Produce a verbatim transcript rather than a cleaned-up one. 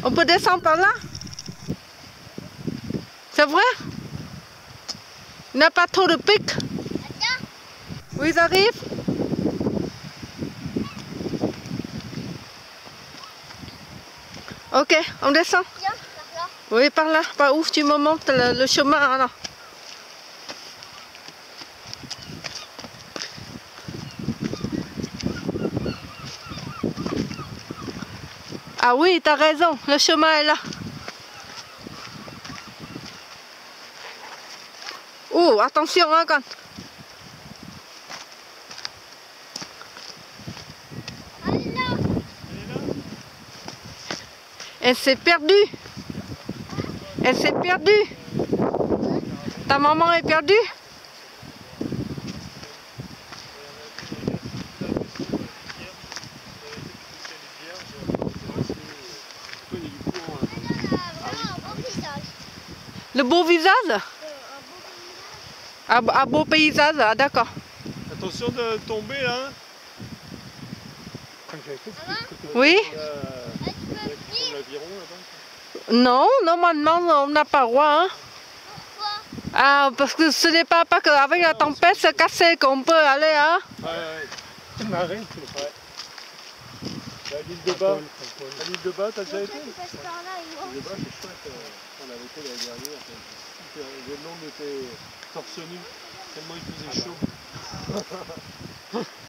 On peut descendre par là? C'est vrai? Il n'y a pas trop de pics? Oui, ils arrivent. Ok, on descend. Tiens, par là. Oui, par là. Par où tu me montres le, le chemin alors. Ah oui, t'as raison, le chemin est là. Oh, attention, hein, quand. Elle est là. Elle s'est perdue. Elle s'est perdue. Ta maman est perdue? Le beau visage? Un beau, un beau paysage, ah, d'accord. Attention de tomber là. Oui? Non, normalement on n'a pas le droit. Hein. Pourquoi? Ah, parce que ce n'est pas, pas qu'avec la tempête c'est cassé qu'on peut aller. Hein. Ouais, ouais. Marée. Ouais. La l'île de Bas. La l'île de Bas, t'as déjà été? Tu passes par là et moi. L'île de Bas, c'est chouette. On avait été l'année dernière. Les Landes étaient torse nu, tellement il faisait chaud.